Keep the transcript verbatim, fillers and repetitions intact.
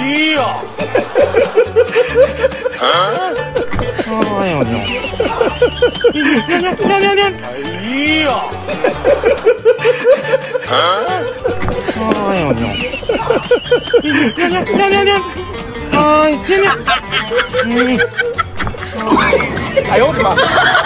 呀！哎呦我天！亮亮亮亮！哎呀！哎呦我天！亮亮亮亮亮！哎，亮亮！嗯。哎呦我的妈！